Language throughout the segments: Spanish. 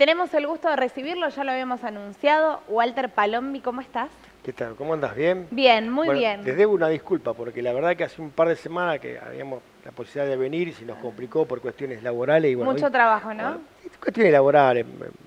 tenemos el gusto de recibirlo, ya lo habíamos anunciado. Walter Palombi, ¿cómo estás? ¿Qué tal? ¿Cómo andas? ¿Bien? Bien, muy Bueno, bien. les debo una disculpa porque la verdad que hace un par de semanas que habíamos la posibilidad de venir y se nos complicó por cuestiones laborales. Y bueno, Mucho hoy, trabajo, ¿no? bueno, cuestiones laborales.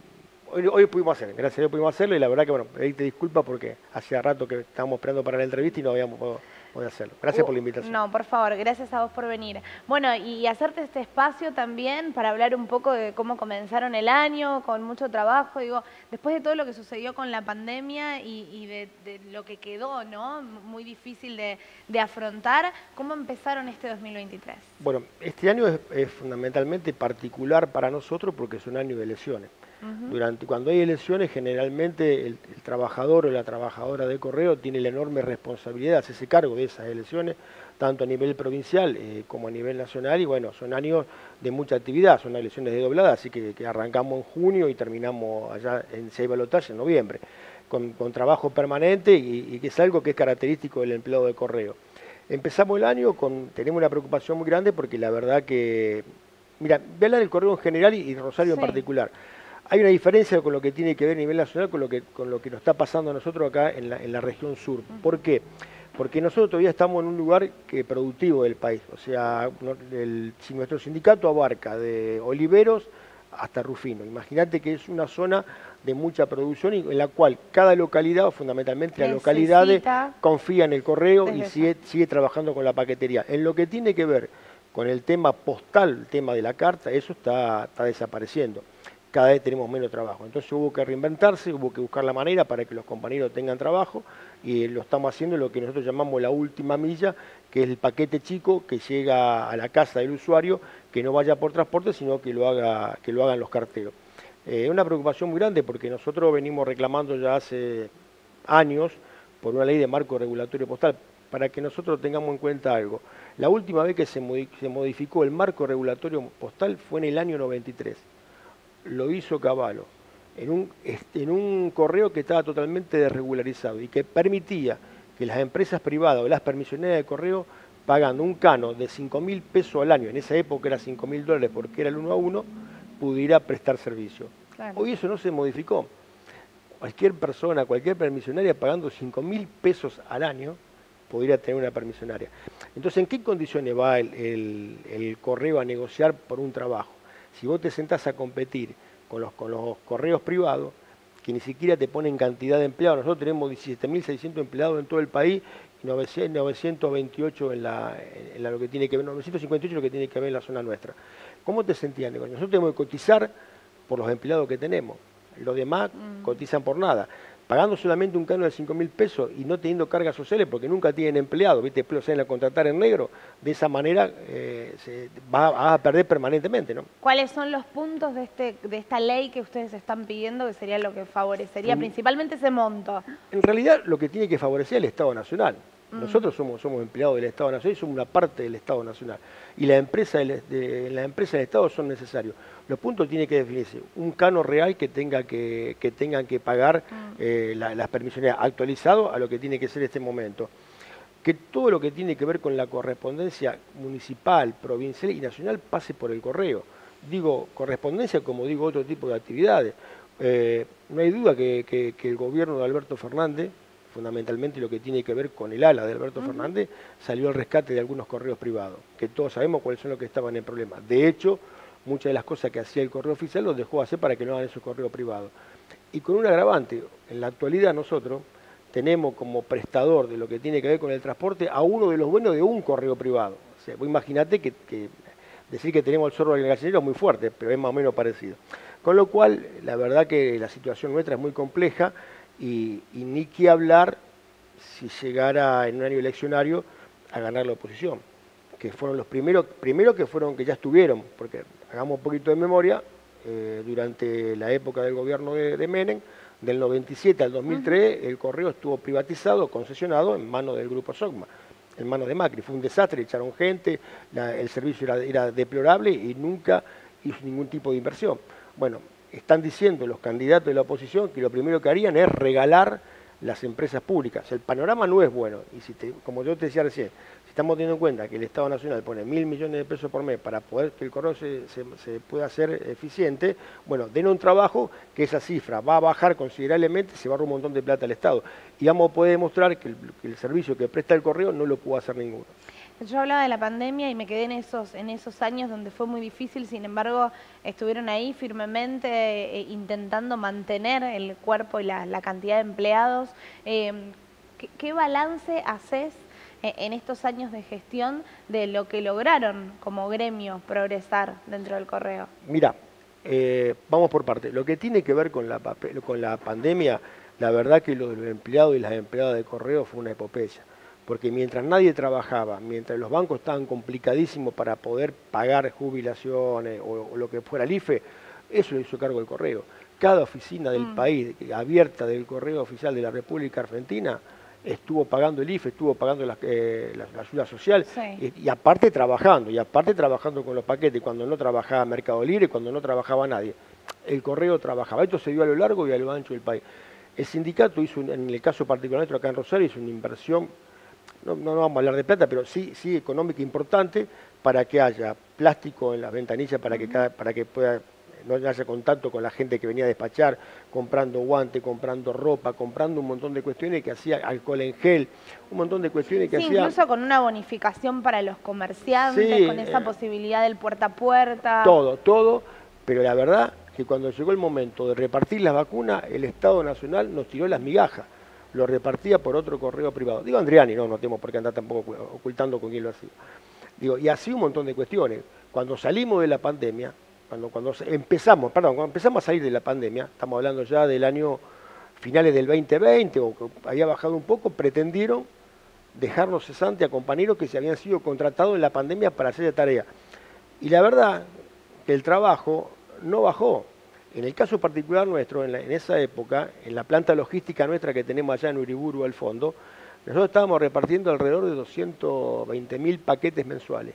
Hoy pudimos hacerlo, gracias a Dios pudimos hacerlo y la verdad que, bueno, pedirte disculpas porque hacía rato que estábamos esperando para la entrevista y no habíamos podido hacerlo. Gracias por la invitación. No, por favor, gracias a vos por venir. Bueno, y hacerte este espacio también para hablar un poco de cómo comenzaron el año, con mucho trabajo. Digo, después de todo lo que sucedió con la pandemia y de lo que quedó, ¿no? Muy difícil de afrontar, ¿cómo empezaron este 2023? Bueno, este año es fundamentalmente particular para nosotros porque es un año de elecciones. Cuando hay elecciones, generalmente el trabajador o la trabajadora de correo tiene la enorme responsabilidad de hacerse cargo de esas elecciones, tanto a nivel provincial como a nivel nacional, y bueno, son años de mucha actividad, son elecciones de doblada, así que arrancamos en junio y terminamos allá en seis balotajes en noviembre, con trabajo permanente y que es algo que es característico del empleado de correo. Empezamos el año tenemos una preocupación muy grande porque la verdad que, mira, voy a hablar del correo en general y Rosario en particular. Hay una diferencia con lo que tiene que ver a nivel nacional con lo que nos está pasando a nosotros acá en la región sur. ¿Por qué? Porque nosotros todavía estamos en un lugar productivo del país. O sea, si nuestro sindicato abarca de Oliveros hasta Rufino. Imagínate que es una zona de mucha producción y en la cual cada localidad, o fundamentalmente las localidades, confía en el correo y sigue trabajando con la paquetería. En lo que tiene que ver con el tema postal, el tema de la carta, eso está desapareciendo. Cada vez tenemos menos trabajo. Entonces hubo que reinventarse, hubo que buscar la manera para que los compañeros tengan trabajo y lo estamos haciendo lo que nosotros llamamos la última milla, que es el paquete chico que llega a la casa del usuario, que no vaya por transporte, sino que lo hagan los carteros. Es una preocupación muy grande porque nosotros venimos reclamando ya hace años por una ley de marco regulatorio postal, para que nosotros tengamos en cuenta algo. La última vez que se modificó el marco regulatorio postal fue en el año 93. Lo hizo Cavallo, en un correo que estaba totalmente desregularizado y que permitía que las empresas privadas o las permisioneras de correo, pagando un canon de 5.000 pesos al año, en esa época era 5.000 dólares porque era el 1 a 1, pudiera prestar servicio. Claro. Hoy eso no se modificó. Cualquier persona, cualquier permisionaria pagando 5.000 pesos al año, podría tener una permisionaria. Entonces, ¿en qué condiciones va el correo a negociar por un trabajo? Si vos te sentás a competir con los correos privados, que ni siquiera te ponen cantidad de empleados, nosotros tenemos 17.600 empleados en todo el país y 928 en lo que tiene que ver, 958 lo que tiene que ver en la zona nuestra. ¿Cómo te sentías, negocio? Nosotros tenemos que cotizar por los empleados que tenemos, los demás cotizan por nada. Pagando solamente un canon de 5.000 pesos y no teniendo cargas sociales porque nunca tienen empleado, ¿viste? Después lo salen a contratar en negro, de esa manera se va a perder permanentemente, ¿no? ¿Cuáles son los puntos de esta ley que ustedes están pidiendo que sería lo que favorecería principalmente ese monto? En realidad lo que tiene que favorecer el Estado Nacional. Nosotros somos empleados del Estado Nacional y somos una parte del Estado Nacional. Y las empresas del Estado son necesarios. Los puntos tienen que definirse. Un canon real que tengan que pagar las permisiones actualizado a lo que tiene que ser este momento. Que todo lo que tiene que ver con la correspondencia municipal, provincial y nacional pase por el correo. Digo correspondencia como digo otro tipo de actividades. No hay duda que el gobierno de Alberto Fernández, fundamentalmente lo que tiene que ver con el ala de Alberto Fernández, salió al rescate de algunos correos privados, que todos sabemos cuáles son los que estaban en problema. De hecho, muchas de las cosas que hacía el correo oficial los dejó hacer para que no hagan esos correos privados. Y con un agravante, en la actualidad nosotros tenemos como prestador de lo que tiene que ver con el transporte a uno de los dueños de un correo privado. O sea, vos imaginate que decir que tenemos el zorro del gallinero es muy fuerte, pero es más o menos parecido. Con lo cual, la verdad que la situación nuestra es muy compleja y ni que hablar si llegara en un año eleccionario a ganar la oposición, que fueron los primeros que ya estuvieron, porque hagamos un poquito de memoria, durante la época del gobierno de Menem, del 97 al 2003, el correo estuvo privatizado, concesionado en manos del grupo Sogma, en manos de Macri. Fue un desastre, echaron gente, el servicio era deplorable y nunca hizo ningún tipo de inversión. Bueno, están diciendo los candidatos de la oposición que lo primero que harían es regalar las empresas públicas. El panorama no es bueno y como yo te decía recién, si estamos teniendo en cuenta que el Estado Nacional pone 1.000 millones de pesos por mes para poder que el correo se pueda hacer eficiente, bueno, den un trabajo que esa cifra va a bajar considerablemente, se va a ahorrar un montón de plata al Estado. Y vamos a poder demostrar que el servicio que presta el correo no lo puede hacer ninguno. Yo hablaba de la pandemia y me quedé en esos años donde fue muy difícil, sin embargo, estuvieron ahí firmemente intentando mantener el cuerpo y la cantidad de empleados. ¿Qué balance haces en estos años de gestión de lo que lograron como gremio progresar dentro del correo? Mira, vamos por parte. Lo que tiene que ver con la pandemia, la verdad que lo de los empleados y las empleadas de correo fue una epopeya. Porque mientras nadie trabajaba, mientras los bancos estaban complicadísimos para poder pagar jubilaciones o lo que fuera el IFE, eso lo hizo cargo el correo. Cada oficina del país abierta del correo oficial de la República Argentina estuvo pagando el IFE, estuvo pagando la ayuda social, Sí. y aparte trabajando con los paquetes, cuando no trabajaba Mercado Libre, cuando no trabajaba nadie. El correo trabajaba. Esto se dio a lo largo y a lo ancho del país. El sindicato hizo, en el caso particular nuestro acá en Rosario, hizo una inversión, no vamos a hablar de plata, pero sí económica importante, para que haya plástico en las ventanillas, para que pueda no haya contacto con la gente que venía a despachar, comprando guantes, comprando ropa, comprando un montón de cuestiones que hacía, alcohol en gel, un montón de cuestiones que hacía. Incluso con una bonificación para los comerciantes, con esa posibilidad del puerta a puerta. Todo, pero la verdad que cuando llegó el momento de repartir las vacunas, el Estado Nacional nos tiró las migajas, lo repartía por otro correo privado. Digo Andriani, no tenemos por qué andar tampoco ocultando con quién lo hacía. Digo, y así un montón de cuestiones. Cuando salimos de la pandemia, cuando empezamos a salir de la pandemia, estamos hablando ya del año finales del 2020, o que había bajado un poco, pretendieron dejarnos cesante a compañeros que se habían sido contratados en la pandemia para hacer la tarea. Y la verdad que el trabajo no bajó. En el caso particular nuestro, en esa época, en la planta logística nuestra que tenemos allá en Uriburu al fondo, nosotros estábamos repartiendo alrededor de 220.000 paquetes mensuales.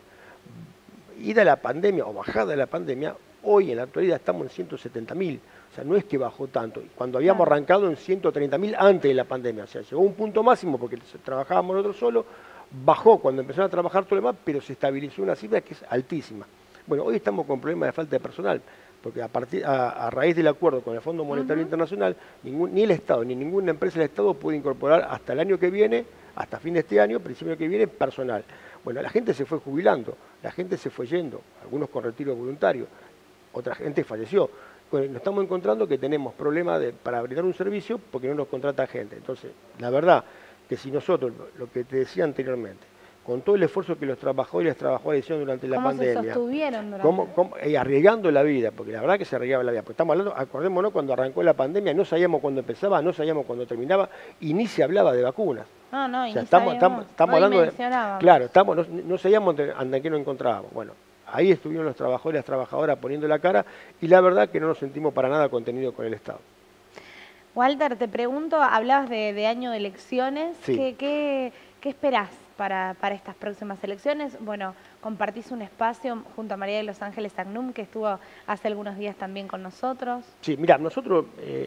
Ida la pandemia o bajada de la pandemia, hoy en la actualidad estamos en 170.000. O sea, no es que bajó tanto. Cuando habíamos arrancado en 130.000 antes de la pandemia. O sea, llegó a un punto máximo porque trabajábamos nosotros solos, bajó cuando empezaron a trabajar todo lo demás, pero se estabilizó una cifra que es altísima. Bueno, hoy estamos con problemas de falta de personal, porque a raíz del acuerdo con el Fondo Monetario Internacional, ni el Estado, ni ninguna empresa del Estado puede incorporar hasta el año que viene, hasta fin de este año, principio que viene, personal. Bueno, la gente se fue jubilando, la gente se fue yendo, algunos con retiro voluntario, otra gente falleció. Bueno, nos estamos encontrando que tenemos problemas para brindar un servicio porque no nos contrata gente. Entonces, la verdad que si nosotros, lo que te decía anteriormente, con todo el esfuerzo que los trabajadores y las trabajadoras hicieron durante la pandemia. ¿Cómo se sostuvieron durante? Arriesgando la vida, porque la verdad que se arriesgaba la vida. Porque estamos hablando, acordémonos, cuando arrancó la pandemia, no sabíamos cuándo empezaba, no sabíamos cuándo terminaba, y ni se hablaba de vacunas. No, o sea, estamos hablando de... Claro, no sabíamos ante qué nos encontrábamos. Bueno, ahí estuvieron los trabajadores y las trabajadoras poniendo la cara, y la verdad que no nos sentimos para nada contenidos con el Estado. Walter, te pregunto, hablabas de año de elecciones, Sí. ¿Qué esperás para estas próximas elecciones? Bueno, compartís un espacio junto a María de los Ángeles Agnum, que estuvo hace algunos días también con nosotros. Sí, mira, nosotros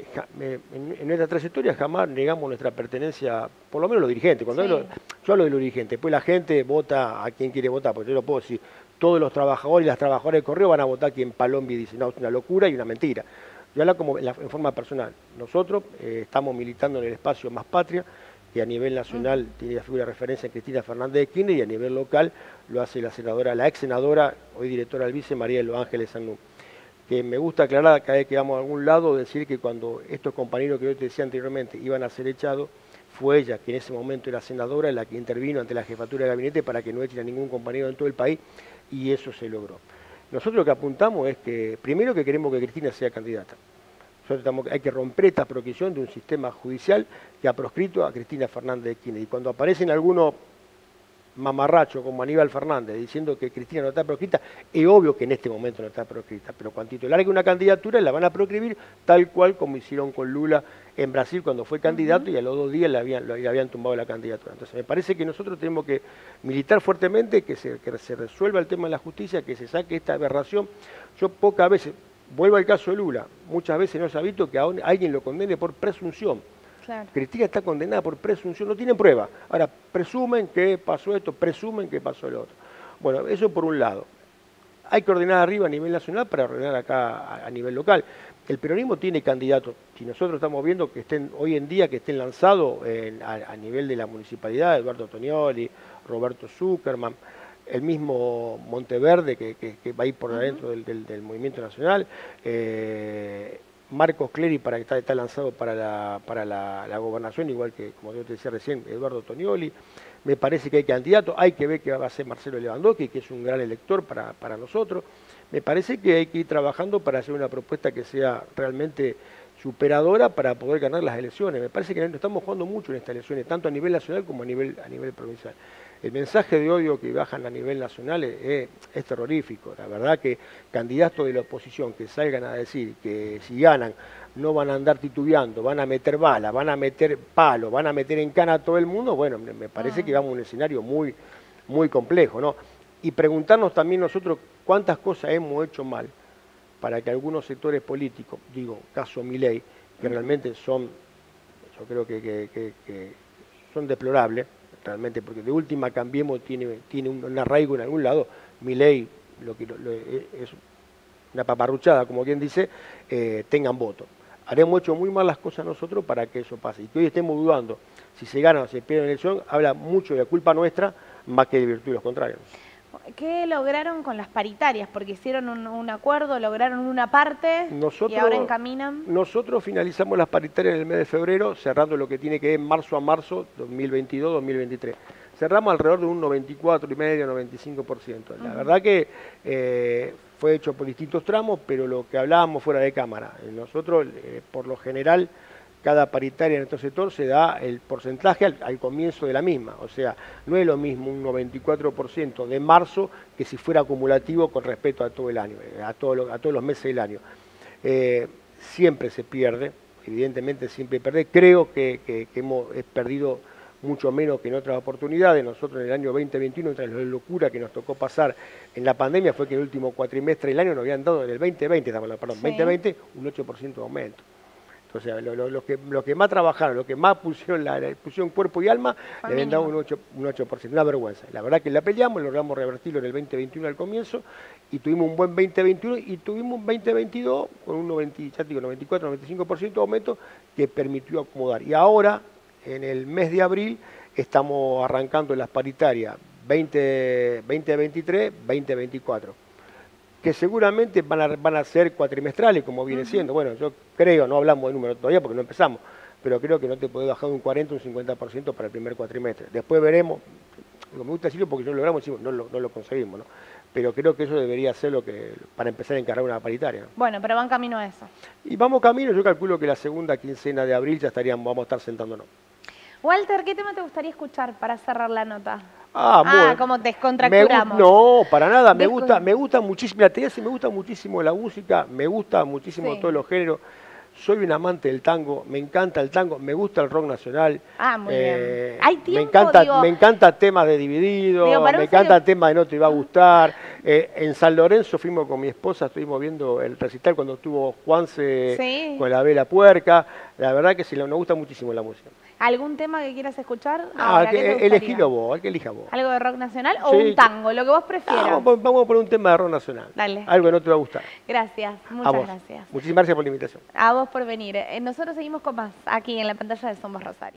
en nuestra trayectoria jamás negamos nuestra pertenencia, por lo menos los dirigentes. Cuando yo hablo de los dirigentes, después la gente vota a quien quiere votar, porque yo lo puedo decir, todos los trabajadores y las trabajadoras de correo van a votar quien Palombi dice. No, es una locura y una mentira. Yo hablo como en forma personal. Nosotros estamos militando en el espacio Más Patria, que a nivel nacional tiene la figura de referencia en Cristina Fernández de Kirchner, y a nivel local lo hace la ex senadora, hoy directora del Vice, María de los Ángeles Agnum. Que me gusta aclarar cada vez que vamos a algún lado, decir que cuando estos compañeros que yo te decía anteriormente iban a ser echados, fue ella, que en ese momento era senadora, la que intervino ante la jefatura de gabinete para que no echen a ningún compañero en todo el país, y eso se logró. Nosotros lo que apuntamos es que, primero, que queremos que Cristina sea candidata. Hay que romper esta proscripción de un sistema judicial que ha proscrito a Cristina Fernández de Kirchner. Y cuando aparecen algunos mamarrachos como Aníbal Fernández diciendo que Cristina no está proscrita, es obvio que en este momento no está proscrita, pero cuando largue una candidatura la van a proscribir tal cual como hicieron con Lula en Brasil cuando fue candidato, y a los 2 días le habían tumbado la candidatura. Entonces me parece que nosotros tenemos que militar fuertemente, que se resuelva el tema de la justicia, que se saque esta aberración. Yo pocas veces... Vuelvo al caso de Lula. Muchas veces no se ha visto que a alguien lo condene por presunción. Claro. Cristina está condenada por presunción, no tienen prueba. Ahora, presumen que pasó esto, presumen que pasó lo otro. Bueno, eso por un lado. Hay que ordenar arriba a nivel nacional para ordenar acá a nivel local. El peronismo tiene candidatos. Si nosotros estamos viendo que estén hoy en día, que estén lanzados a nivel de la municipalidad, Eduardo Tonioli, Roberto Zuckerman, el mismo Monteverde que va a ir por adentro del movimiento nacional, Marcos Clery está lanzado para la gobernación, igual que, como yo te decía recién, Eduardo Tonioli. Me parece que hay candidatos, hay que ver qué va a hacer Marcelo Lewandowski, que es un gran elector para nosotros. Me parece que hay que ir trabajando para hacer una propuesta que sea realmente superadora para poder ganar las elecciones. Me parece que nos estamos jugando mucho en estas elecciones, tanto a nivel nacional como a nivel provincial. El mensaje de odio que bajan a nivel nacional es terrorífico. La verdad que candidatos de la oposición que salgan a decir que si ganan no van a andar titubeando, van a meter balas, van a meter palos, van a meter en cana a todo el mundo, bueno, me parece que vamos a un escenario muy, muy complejo, ¿no? Y preguntarnos también nosotros cuántas cosas hemos hecho mal para que algunos sectores políticos, digo, caso Milei, que realmente son, yo creo que son deplorables, realmente, porque de última Cambiemos tiene un arraigo en algún lado. Milei es una paparruchada, como quien dice, tengan voto. Haremos hecho muy mal las cosas nosotros para que eso pase. Y que hoy estemos dudando si se gana o se pierde la elección, habla mucho de la culpa nuestra más que de virtud de los contrarios. ¿Qué lograron con las paritarias? Porque hicieron un acuerdo, lograron una parte y ahora encaminan. Nosotros finalizamos las paritarias en el mes de febrero, cerrando lo que tiene que ver marzo a marzo 2022-2023. Cerramos alrededor de un 94,5%, 95%. La verdad que fue hecho por distintos tramos, pero lo que hablábamos fuera de cámara. Nosotros, por lo general, cada paritaria en nuestro sector se da el porcentaje al comienzo de la misma. O sea, no es lo mismo un 94% de marzo que si fuera acumulativo con respecto a todo el año, a todos los meses del año. Siempre se pierde, evidentemente siempre pierde. Creo que hemos perdido mucho menos que en otras oportunidades. Nosotros en el año 2021, entre la locura que nos tocó pasar en la pandemia, fue que en el último cuatrimestre del año nos habían dado, en el 2020, perdón, sí. 2020, un 8% de aumento. O sea, los que más trabajaron, los que más pusieron cuerpo y alma, le habían dado un 8%, una vergüenza. La verdad que la peleamos, logramos revertirlo en el 2021 al comienzo, y tuvimos un buen 2021 y tuvimos un 2022 con un 94-95% de aumento que permitió acomodar. Y ahora, en el mes de abril, estamos arrancando las paritarias 2023, 2024. Que seguramente van a ser cuatrimestrales, como viene siendo. Bueno, yo creo, no hablamos de números todavía porque no empezamos, pero creo que no te podés bajar de un 40 o un 50% para el primer cuatrimestre. Después veremos, me gusta decirlo porque no lo logramos, no lo conseguimos, ¿no? Pero creo que eso debería ser lo que para empezar a encargar una paritaria, ¿no? Bueno, pero van camino a eso. Y vamos camino, yo calculo que la segunda quincena de abril ya vamos a estar sentándonos. Walter, ¿qué tema te gustaría escuchar para cerrar la nota? Bueno, como descontracturamos. No, para nada, me gusta muchísimo, la teoría me gusta muchísimo la música, me gusta muchísimo todos los géneros. Soy un amante del tango, me encanta el tango, me gusta el rock nacional. Muy bien. ¿Hay tiempo, me encanta temas de Dividido, me encanta temas de No te va a gustar. En San Lorenzo fuimos con mi esposa, estuvimos viendo el recital cuando estuvo Juanse con la Vela Puerca. La verdad que nos gusta muchísimo la música. ¿Algún tema que quieras escuchar? Elegilo vos, que elija vos. ¿Algo de rock nacional o un tango? Lo que vos prefieras. Vamos a poner un tema de rock nacional. Dale. Algo que no te va a gustar. Gracias, muchas gracias. Muchísimas gracias por la invitación. A vos por venir. Nosotros seguimos con más aquí en la pantalla de Somos Rosario.